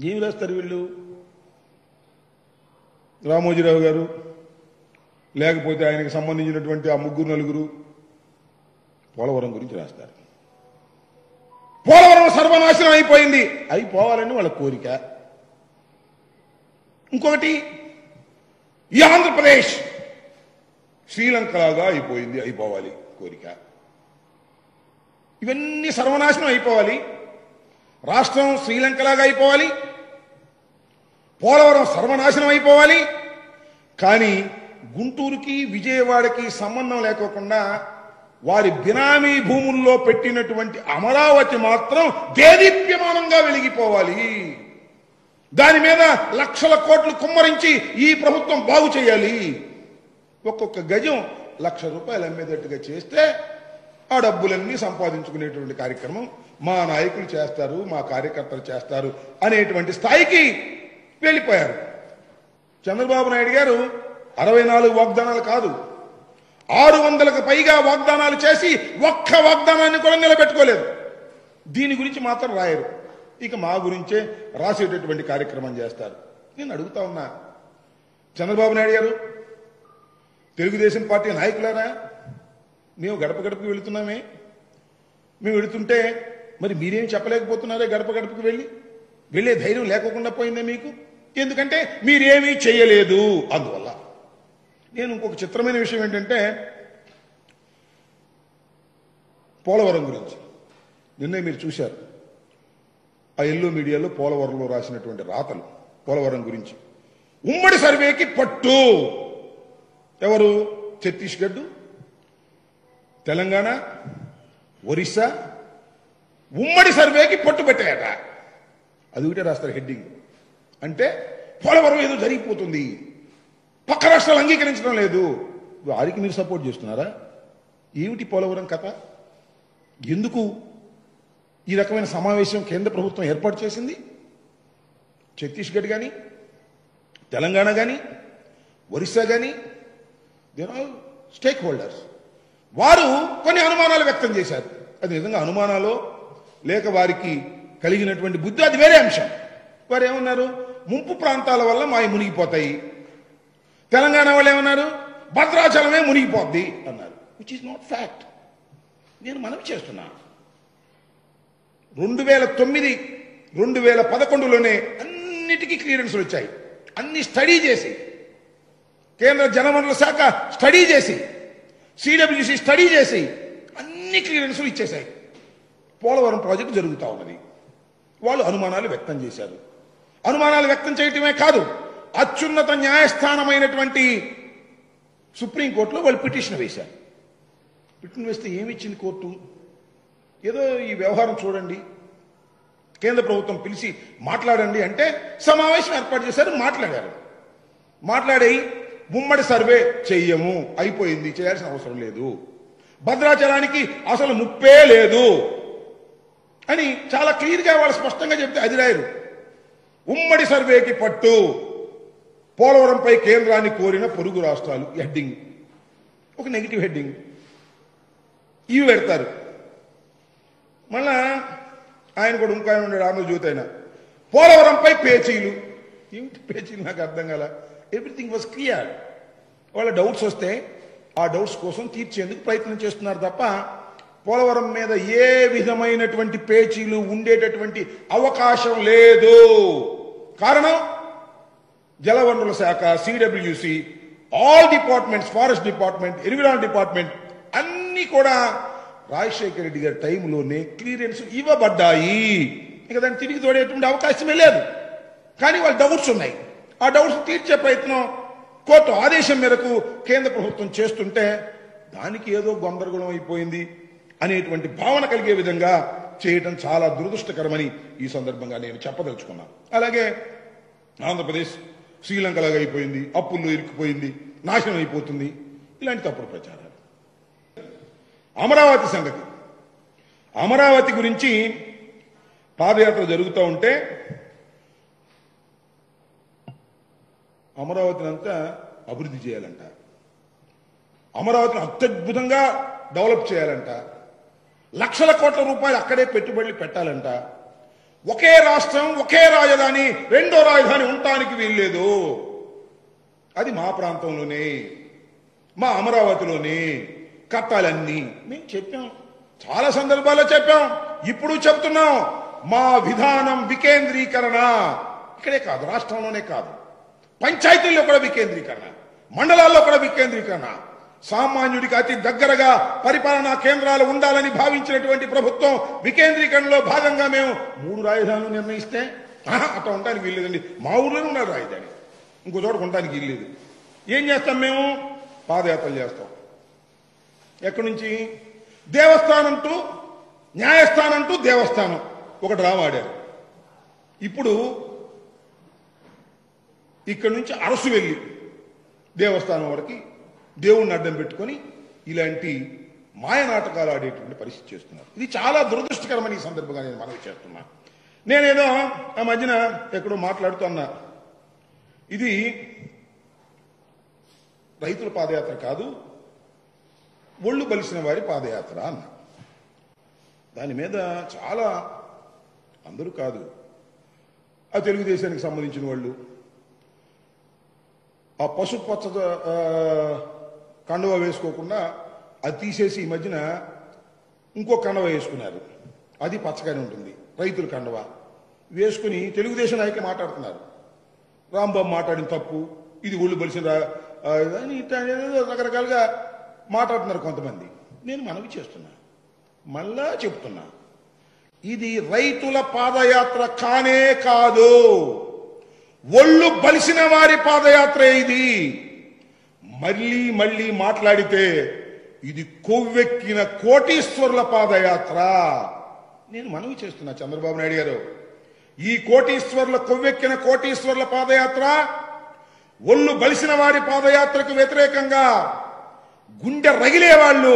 ఏమి రాస్తారు వీళ్ళు? రామోజీరావు గారు లేకపోతే ఆయనకు సంబంధించినటువంటి ఆ ముగ్గురు నలుగురు పోలవరం గురించి రాస్తారు. పోలవరం సర్వనాశనం అయిపోయింది, అయిపోవాలని వాళ్ళ కోరిక. ఇంకొకటి, ఈ ఆంధ్రప్రదేశ్ శ్రీలంకలాగా అయిపోయింది, అయిపోవాలి కోరిక. ఇవన్నీ సర్వనాశనం అయిపోవాలి, రాష్ట్రం శ్రీలంకలాగా అయిపోవాలి, పోలవరం సర్వనాశనం అయిపోవాలి. కానీ గుంటూరుకి విజయవాడకి సంబంధం లేకోకుండా వారి బినామీ భూముల్లో పెట్టినటువంటి అమరావతి మాత్రం దేదీప్యమానంగా వెలిగిపోవాలి. దాని మీద లక్షల కోట్లు కుమ్మరించి ఈ ప్రభుత్వం బాగు చేయాలి. ఒక్కొక్క గజం ₹1,00,000 అమ్మేటట్టుగా చేస్తే ఆ డబ్బులన్నీ సంపాదించుకునేటువంటి కార్యక్రమం మా నాయకులు చేస్తారు, మా కార్యకర్తలు చేస్తారు అనేటువంటి స్థాయికి వెళ్ళిపోయారు. చంద్రబాబు నాయుడు గారు 64 వాగ్దానాలు కాదు, 600కు పైగా వాగ్దానాలు చేసి ఒక్క వాగ్దానాన్ని కూడా నిలబెట్టుకోలేదు. దీని గురించి మాత్రం రాయరు, ఇక మా గురించే రాసేటటువంటి కార్యక్రమం చేస్తారు. నేను అడుగుతా ఉన్నా, చంద్రబాబు నాయుడు గారు, తెలుగుదేశం పార్టీ నాయకులారా, మేము గడప గడపకి వెళుతున్నామే, మేము వెళుతుంటే మరి మీరేం చెప్పలేకపోతున్నారే? గడప గడపకి వెళ్ళే ధైర్యం లేకుండా పోయిందే మీకు? ఎందుకంటే మీరేమీ చేయలేదు. అందువల్ల నేను ఇంకొక చిత్రమైన విషయం ఏంటంటే, పోలవరం గురించి నిన్నే మీరు చూశారు ఆ ఎల్లో మీడియాలో పోలవరంలో రాసినటువంటి రాతలు. పోలవరం గురించి ఉమ్మడి సర్వేకి పట్టు. ఎవరు? ఛత్తీస్గఢ్, తెలంగాణ, ఒరిస్సా ఉమ్మడి సర్వేకి పట్టు పెట్టాయట. అది ఒకటే రాస్తారు హెడ్డింగ్. అంటే పోలవరం ఏదో జరిగిపోతుంది, పక్క రాష్ట్రాలు అంగీకరించడం లేదు. వారికి మీరు సపోర్ట్ చేస్తున్నారా? ఏమిటి పోలవరం కథ? ఎందుకు ఈ రకమైన సమావేశం కేంద్ర ప్రభుత్వం ఏర్పాటు చేసింది? ఛత్తీస్గఢ్ కానీ, తెలంగాణ కానీ, ఒరిస్సా కానీ, దేర్ ఆల్ స్టేక్ హోల్డర్స్. వారు కొన్ని అనుమానాలు వ్యక్తం చేశారు. అది నిజంగా అనుమానాలు లేక వారికి కలిగినటువంటి బుద్ధి, అది వేరే అంశం. వారు ఏమన్నారు? ముంపు ప్రాంతాల వల్ల మావి మునిగిపోతాయి. తెలంగాణ వాళ్ళు ఏమన్నారు? భద్రాచలమే మునిగిపోద్ది అన్నారు. Which is not fact. నేను మనవి చేస్తున్నా, 2009, 2011లోనే అన్నిటికీ క్లియరెన్స్లు వచ్చాయి. అన్ని స్టడీ చేసి, కేంద్ర జలవనరుల శాఖ స్టడీ చేసి, సిడబ్ల్యూసి స్టడీ చేసి అన్ని క్లియరెన్స్లు ఇచ్చేశాయి. పోలవరం ప్రాజెక్టు జరుగుతూ ఉన్నది. వాళ్ళు అనుమానాలు వ్యక్తం చేశారు. అనుమానాలు వ్యక్తం చేయటమే కాదు, అత్యున్నత న్యాయస్థానమైనటువంటి సుప్రీంకోర్టులో వాళ్ళు పిటిషన్ వేశారు. పిటిషన్ వేస్తే ఏమిచ్చింది కోర్టు? ఏదో ఈ వ్యవహారం చూడండి, కేంద్ర ప్రభుత్వం పిలిచి మాట్లాడండి అంటే సమావేశం ఏర్పాటు చేశారు. మాట్లాడి ఉమ్మడి సర్వే చెయ్యము, అయిపోయింది, చేయాల్సిన అవసరం లేదు, భద్రాచలానికి అసలు ముప్పే లేదు అని చాలా క్లియర్గా వాళ్ళు స్పష్టంగా చెప్తే అది రాయరు. ఉమ్మడి సర్వేకి పట్టు, పోలవరంపై కేంద్రాన్ని కోరిన పొరుగు రాష్ట్రాలు హెడ్డింగ్, ఒక నెగిటివ్ హెడ్డింగ్ ఇవి పెడతారు. మళ్ళా ఆయన కూడా ఇంకో ఆయన ఉన్నాడు, ఆంధ్రజ్యోతి అయినా, పోలవరంపై పేచీలు. ఏమిటి పేచీలు? నాకు అర్థం కాల. Everything was clear. వాళ్ళ డౌట్స్ వస్తే ఆ డౌట్స్ కోసం తీర్చేందుకు ప్రయత్నం చేస్తున్నారు తప్ప పోలవరం మీద ఏ విధమైనటువంటి పేచీలు ఉండేటటువంటి అవకాశం లేదు. కారణం, జలవనరుల శాఖ, CWC, all departments, forest department, environment department అన్ని కూడా రాజశేఖర రెడ్డి గారి టైంలోనే క్లియరెన్స్ ఇవ్వబడ్డాయి. ఇక దాన్ని తిరిగి తోడేటువంటి అవకాశమే లేదు. కానీ వాళ్ళ డౌట్స్ ఉన్నాయి. ఆ డౌట్స్ తీర్చే ప్రయత్నం కోర్టు ఆదేశం మేరకు కేంద్ర ప్రభుత్వం చేస్తుంటే దానికి ఏదో గందరగోళం అయిపోయింది అనేటువంటి భావన కలిగే విధంగా చేయటం చాలా దురదృష్టకరమని ఈ సందర్భంగా నేను చెప్పదలుచుకున్నాను. అలాగే ఆంధ్రప్రదేశ్ శ్రీలంకలాగా అయిపోయింది, అప్పుల్లో ఇరుక్కుపోయింది, నాశనం అయిపోతుంది, ఇలాంటి తప్పుడు ప్రచారాలు. అమరావతి సంగతి, అమరావతి గురించి పాదయాత్ర జరుగుతూ ఉంటే అమరావతిని అంతా అభివృద్ధి చేయాలంట, అమరావతిని అత్యద్భుతంగా డెవలప్ చేయాలంట, లక్షల కోట్ల రూపాయలు అక్కడే పెట్టుబడులు పెట్టాలంట, ఒకే రాష్ట్రం, ఒకే రాజధాని, రెండో రాజధాని ఉండటానికి వీల్లేదు. అది మా ప్రాంతంలోనే, మా అమరావతిలోనే కట్టాలన్నీ మేము చెప్పాం, చాలా సందర్భాల్లో చెప్పాం, ఇప్పుడు చెప్తున్నాం. మా విధానం వికేంద్రీకరణ. ఇక్కడే కాదు, రాష్ట్రంలోనే కాదు, పంచాయతీల్లో కూడా వికేంద్రీకరణ, మండలాల్లో కూడా వికేంద్రీకరణ. సామాన్యుడికి అతి దగ్గరగా పరిపాలనా కేంద్రాలు ఉండాలని భావించినటువంటి ప్రభుత్వం వికేంద్రీకరణలో భాగంగా మేము 3 రాజధానులు నిర్ణయిస్తే అట్లా ఉండడానికి వీల్లేదండి. మా ఊర్లోనే ఉన్నారు రాజధాని, ఇంకో చోట ఉండడానికి వీల్లేదు. ఏం చేస్తాం మేము? పాదయాత్రలు చేస్తాం. ఎక్కడి నుంచి? దేవస్థానం టు న్యాయస్థానం టు దేవస్థానం ఒక డ్రామా ఆడారు. ఇప్పుడు ఇక్కడి నుంచి అరసు వెళ్ళి దేవస్థానం వరకు దేవుణ్ణి అడ్డం పెట్టుకొని ఇలాంటి మాయ నాటకాలు ఆడేటువంటి పరిస్థితి చేస్తున్నారు. ఇది చాలా దురదృష్టకరమని ఈ సందర్భంగా నేను మనవి చేస్తున్నా. నేనేదో ఆ మధ్యన ఎక్కడో మాట్లాడుతున్నా, ఇది రైతుల పాదయాత్ర కాదు, ఒళ్ళు బలిసిన వారి పాదయాత్ర అన్న. దాని మీద చాలా, అందరూ కాదు, ఆ తెలుగుదేశానికి సంబంధించిన వాళ్ళు ఆ పసుపు పచ్చ కండువా వేసుకోకుండా అది తీసేసి ఈ మధ్యన ఇంకో కండువా వేసుకున్నారు. అది పచ్చగానే ఉంటుంది, రైతుల కండువా వేసుకుని తెలుగుదేశం నాయకులు మాట్లాడుతున్నారు. రాంబాబు మాట్లాడిన తప్పు, ఇది ఒళ్ళు బలిసిన రకరకాలుగా మాట్లాడుతున్నారు కొంతమంది. నేను మనవి చేస్తున్నా, మళ్ళా చెప్తున్నా, ఇది రైతుల పాదయాత్ర కానే కాదు, ఒళ్ళు బలిసిన వారి పాదయాత్ర. ఇది మళ్ళీ మళ్ళీ మాట్లాడితే ఇది కొవ్వెక్కిన కోటీశ్వరుల పాదయాత్ర. నేను మనవి చేస్తున్నా చంద్రబాబు నాయుడు గారు, ఈ కోటీశ్వరుల కొవ్వెక్కిన కోటీశ్వరుల పాదయాత్ర ఒళ్ళు బలిసిన వారి పాదయాత్రకు వ్యతిరేకంగా గుండె రగిలేవాళ్ళు,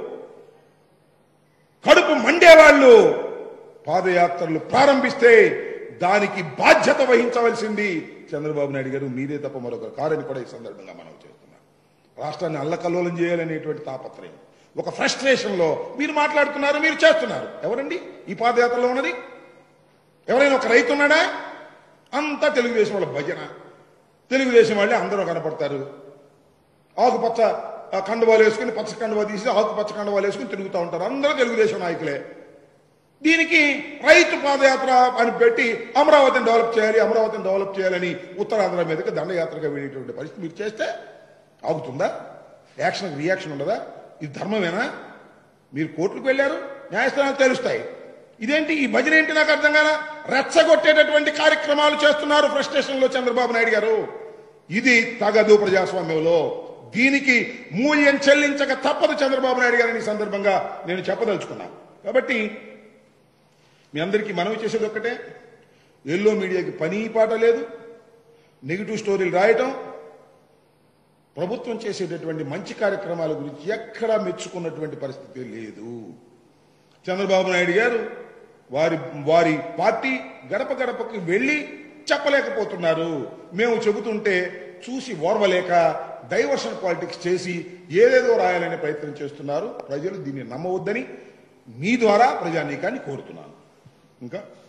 కడుపు మండేవాళ్ళు పాదయాత్రలు ప్రారంభిస్తే దానికి బాధ్యత వహించవలసింది చంద్రబాబు నాయుడు గారు, మీరే తప్ప మరొక కారని కూడా ఈ సందర్భంగా మనం చేస్తున్నాం. రాష్ట్రాన్ని అల్లకల్లోలం చేయాలనేటువంటి తాపత్రయం, ఒక ఫ్రస్ట్రేషన్ లో మీరు మాట్లాడుతున్నారు, మీరు చేస్తున్నారు. ఎవరండి ఈ పాదయాత్రలో ఉన్నది? ఎవరైనా ఒక రైతు ఉన్నాడా? అంతా తెలుగుదేశం వాళ్ళ భజన. తెలుగుదేశం వాళ్ళే అందరూ కనపడతారు, ఆకుపచ్చ కండువాలు వేసుకుని, పచ్చ కండువా తీసి ఆకుపచ్చ కండువాలు వేసుకుని తిరుగుతూ ఉంటారు. అందరూ తెలుగుదేశం నాయకులే. దీనికి రైతు పాదయాత్ర అని పెట్టి అమరావతిని డెవలప్ చేయాలి, అమరావతిని డెవలప్ చేయాలని ఉత్తరాంధ్ర మీదకి దండయాత్రగా వెళ్ళేటువంటి పరిస్థితి మీరు చేస్తే ఆగుతుందా? యాక్షన్ రియాక్షన్ ఉండదా? ఇది ధర్మమేనా? మీరు కోర్టుకు వెళ్ళారు, న్యాయస్థానాలు తెలుస్తాయి. ఇదేంటి ఈ భజన ఏంటి? నాకు అర్థం కాదా. రెచ్చగొట్టేటటువంటి కార్యక్రమాలు చేస్తున్నారు ఫ్రస్ట్రేషన్ లో చంద్రబాబు నాయుడు గారు. ఇది తగదు ప్రజాస్వామ్యంలో. దీనికి మూల్యం చెల్లించక తప్పదు చంద్రబాబు నాయుడు గారిని ఈ సందర్భంగా నేను చెప్పదలుచుకున్నాను. కాబట్టి మీ అందరికీ మనవి చేసేది ఒక్కటే, ఎల్లో మీడియాకి పని పాట లేదు, నెగిటివ్ స్టోరీలు రాయటం, ప్రభుత్వం చేసేటటువంటి మంచి కార్యక్రమాల గురించి ఎక్కడా మెచ్చుకున్నటువంటి పరిస్థితి లేదు. చంద్రబాబు నాయుడు గారు వారి పార్టీ గడప గడపకి వెళ్లి చెప్పలేకపోతున్నారు. మేము చెబుతుంటే చూసి ఓర్వలేక డైవర్షన్ పాలిటిక్స్ చేసి ఏదేదో రాయాలనే ప్రయత్నం చేస్తున్నారు. ప్రజలు దీన్ని నమ్మవద్దని మీ ద్వారా ప్రజానీకాన్ని కోరుతున్నాను. ఇంకా